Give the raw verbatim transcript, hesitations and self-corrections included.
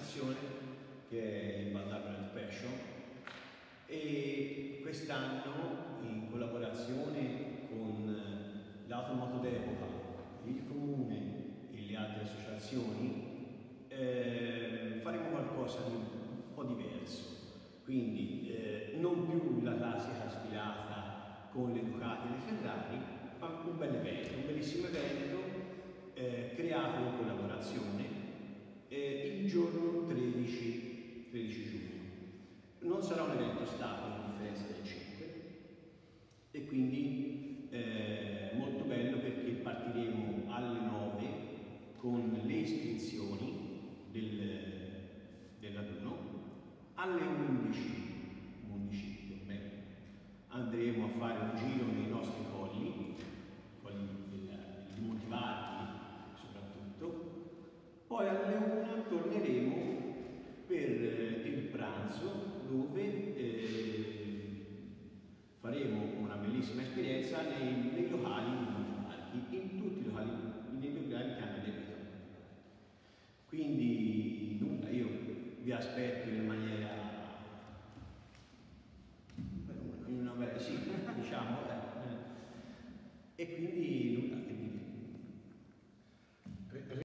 associazione che è il Valdarno Passion, e quest'anno in collaborazione con l'Automoto d'Epoca, il Comune e le altre associazioni eh, faremo qualcosa di un po' diverso. Quindi eh, non più la classica sfilata con le Ducati e le Ferrari, ma un bel evento, un bellissimo evento eh, creato in collaborazione eh, il giorno tredici giugno. Non sarà un evento stabile a differenza del cinque, e quindi eh, molto bello, perché partiremo alle nove con le iscrizioni del, del raduno. Alle undici, undici più o meno, andremo a fare un giro nei nostri colli, colli del Montivarchi soprattutto. Poi alle una torneremo per il pranzo, dove eh, faremo una bellissima esperienza nei, nei locali di Montivarchi, in tutti i locali, nei locali che hanno debito. Quindi nulla, io vi aspetto in maniera, in una, sì, diciamo, eh. E quindi